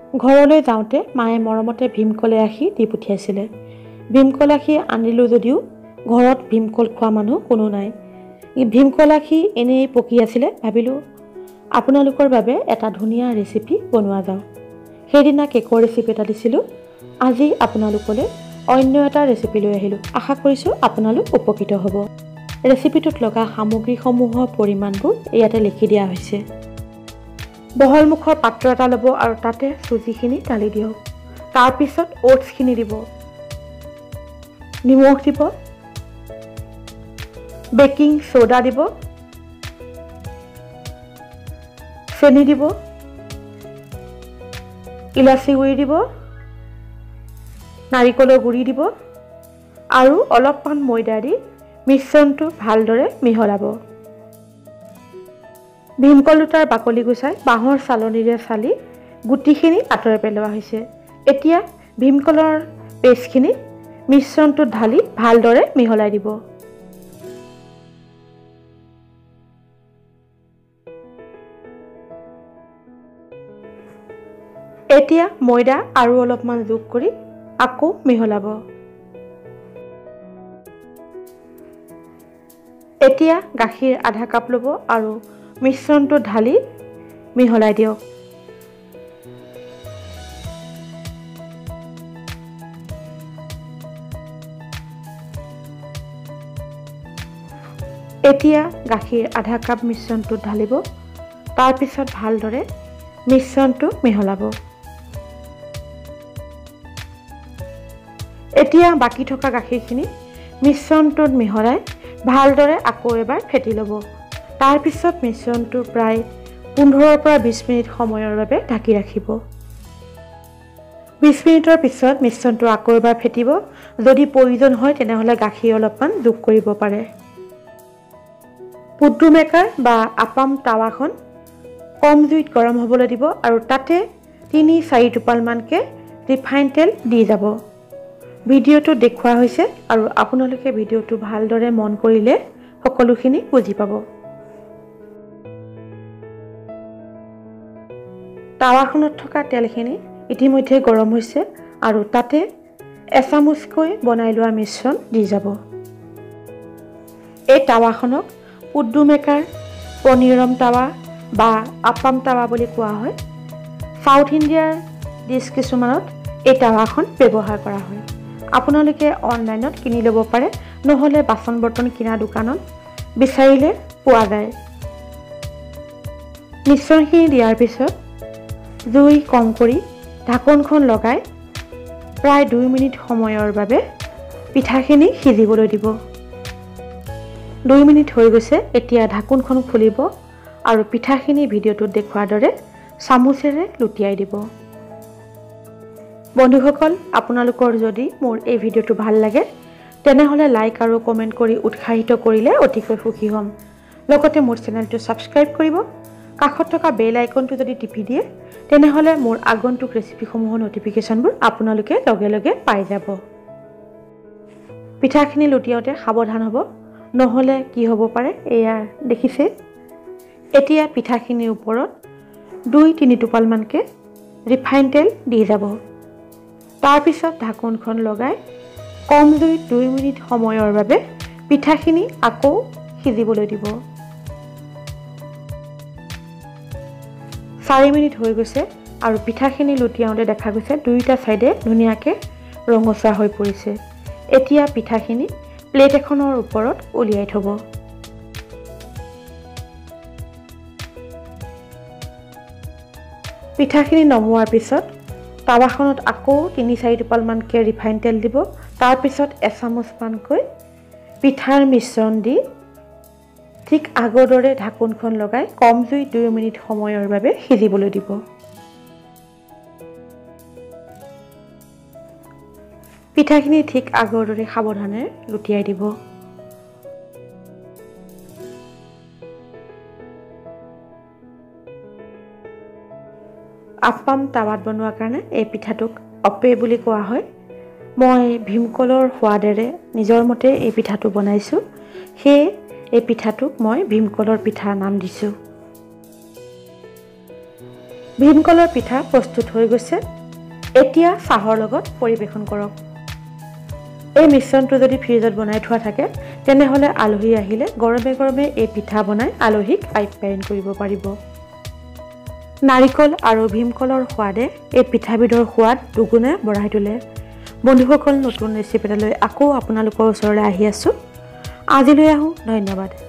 ঘৰলৈ যাওঁতে মায়ে মৰমতে ভীমকল আখি দি পঠিয়াইছিলে। ভীমকল আখি আনিলোঁ যদিও ঘৰত ভীমকল খোৱা মানুহ কোনো নাই। ভীমকল আখি এনেই পকি আছিলে, ভাবিলোঁ আপোনালোকৰ বাবে এটা ধুনীয়া ৰেচিপি বনোৱা যাওক। সেইদিনা কেকৰ ৰেচিপি এটা দিছিলোঁ, আজি আপোনালোকলৈ অন্য এটা ৰেচিপি লৈ আহিলোঁ। আশা কৰিছোঁ আপোনালোক উপকৃত হ'ব। ৰেচিপিটোত লগা সামগ্ৰীসমূহৰ পৰিমাণবোৰ ইয়াতে লিখি দিয়া হৈছে। বহল মুখৰ পাত্ৰ এটা ল'ব আৰু তাতে চুজিখিনি ঢালি দিয়ক। তাৰপিছত অ'টছখিনি দিব, নিমখ দিব, বেকিং ছ'ডা দিব, চেনি দিব, ইলাচি গুড়ি দিব, নাৰিকলৰ গুড়ি দিব আৰু অলপমান ময়দা দি মিশ্ৰণটো ভালদৰে মিহলাব। ভীমকল দুটাৰ বাকলি গুচাই বাঁহৰ চালনীৰে চালি গুটিখিনি আঁতৰাই পেলোৱা হৈছে। এতিয়া ভীমকলৰ পেষ্টখিনি মিশ্ৰণটোত ঢালি ভালদৰে মিহলাই দিব। এতিয়া ময়দা আৰু অলপমান যোগ কৰি আকৌ মিহলাব। এতিয়া গাখীৰ আধা কাপ ল'ব আৰু মিশ্ৰণটো ঢালি মিহলাই দিয়ক। এতিয়া গাখীৰ আধা কাপ মিশ্ৰণটোত ঢালিব, তাৰপিছত ভালদৰে মিশ্ৰণটো মিহলাব। এতিয়া বাকী থকা গাখীৰখিনি মিশ্ৰণটোত মিহলাই ভালদৰে আকৌ এবাৰ ফেটি ল'ব। তাৰপিছত মিশ্ৰণটো প্ৰায় 15 পৰা 20 মিনিট সময়ৰ বাবে ঢাকি ৰাখিব। 20 মিনিটৰ পিছত মিশ্ৰণটো আকৌ এবাৰ ফেটিব। যদি প্ৰয়োজন হয় তেনেহ'লে গাখীৰ অলপমান যোগ কৰিব পাৰে। পুড্ডু মেকাৰ বা আপাম টাৱাখন কম জুইত গৰম হ'বলৈ দিব আৰু তাতে 3-4 টোপালমানকৈ ৰিফাইন তেল দি যাব। ভিডিঅ'টো দেখুওৱা হৈছে আৰু আপোনালোকে ভিডিঅ'টো ভালদৰে মন কৰিলে সকলোখিনি বুজি পাব। টাৱাখনত থকা তেলখিনি ইতিমধ্যে গৰম হৈছে আৰু তাতে এচামুচকৈ বনাই লোৱা মিশ্ৰণ দি যাব। এই টাৱাখনক পুড্ডু মেকাৰ, পনীৰম টাৱা বা আপাম টাৱা বুলি কোৱা হয়। সাউথ ইণ্ডিয়াৰ ডিছ কিছুমানত এই টাৱাখন ব্যৱহাৰ কৰা হয়। আপোনালোকে অনলাইনত কিনি ল'ব পাৰে, নহ'লে বাচন বৰ্তন কিনা দোকানত বিচাৰিলে পোৱা যায়। মিশ্ৰণখিনি দিয়াৰ পিছত জুই কম কৰি ঢাকনখন লগাই প্ৰায় 2 মিনিট সময়ৰ বাবে পিঠাখিনি সিজিবলৈ দিব। 2 মিনিট হৈ গৈছে। এতিয়া ঢাকনখন খুলিব আৰু পিঠাখিনি ভিডিঅ'টোত দেখুৱাৰ দৰে চামুচেৰে লুটিয়াই দিব। বন্ধুসকল, আপোনালোকৰ যদি মোৰ এই ভিডিঅ'টো ভাল লাগে তেনেহ'লে লাইক আৰু কমেণ্ট কৰি উৎসাহিত কৰিলে অতিকৈ সুখী হ'ম। লগতে মোৰ চেনেলটো ছাবস্ক্ৰাইব কৰিব। কাষত থকা বেল আইকনটো যদি টিপি দিয়ে তেনেহ'লে মোৰ আগন্তুক ৰেচিপিসমূহৰ নটিফিকেশ্যনবোৰ আপোনালোকে লগে লগে পাই যাব। পিঠাখিনি লুটিয়াওঁতে সাৱধান হ'ব, নহ'লে কি হ'ব পাৰে এয়া দেখিছে। এতিয়া পিঠাখিনিৰ ওপৰত 2-3 টোপালমানকৈ ৰিফাইন তেল দি যাব। তাৰপিছত ঢাকনখন লগাই কম জুইত 2 মিনিট সময়ৰ বাবে পিঠাখিনি আকৌ সিজিবলৈ দিব। 4 মিনিট হৈ গৈছে আৰু পিঠাখিনি লুটিয়াওঁতে দেখা গৈছে দুয়োটা ছাইডে ধুনীয়াকৈ ৰঙচুৱা হৈ পৰিছে। এতিয়া পিঠাখিনি প্লেট এখনৰ ওপৰত উলিয়াই থ'ব। পিঠাখিনি নমোৱাৰ পিছত টাৱাখনত আকৌ 3-4 টোপালমানকৈ ৰিফাইন তেল দিব। তাৰপিছত এচামুচমানকৈ পিঠাৰ মিশ্ৰণ দি ঠিক আগৰ দৰে ঢাকনখন লগাই কম জুইত 2 মিনিট সময়ৰ বাবে সিজিবলৈ দিব। পিঠাখিনি ঠিক আগৰ দৰে সাৱধানে লুটিয়াই দিব। আপাম টাৱাত বনোৱাৰ কাৰণে এই পিঠাটোক অপে বুলি কোৱা হয়। মই ভীমকলৰ সোৱাদেৰে নিজৰ মতে এই পিঠাটো বনাইছোঁ, সেয়ে এই পিঠাটোক মই ভীমকলৰ পিঠা নাম দিছোঁ। ভীমকলৰ পিঠা প্ৰস্তুত হৈ গৈছে। এতিয়া চাহৰ লগত পৰিৱেশন কৰক। এই মিশ্ৰণটো যদি ফ্ৰিজত বনাই থোৱা থাকে তেনেহ'লে আলহী আহিলে গৰমে গৰমে এই পিঠা বনাই আলহীক আপ্যায়ন কৰিব পাৰিব। নাৰিকল আৰু ভীমকলৰ সোৱাদে এই পিঠাবিধৰ সোৱাদ দুগুণে বঢ়াই তোলে। বন্ধুসকল, নতুন ৰেচিপি এটালৈ আকৌ আপোনালোকৰ ওচৰলৈ আহি আছোঁ। আজিলৈ আহোঁ, ধন্যবাদ।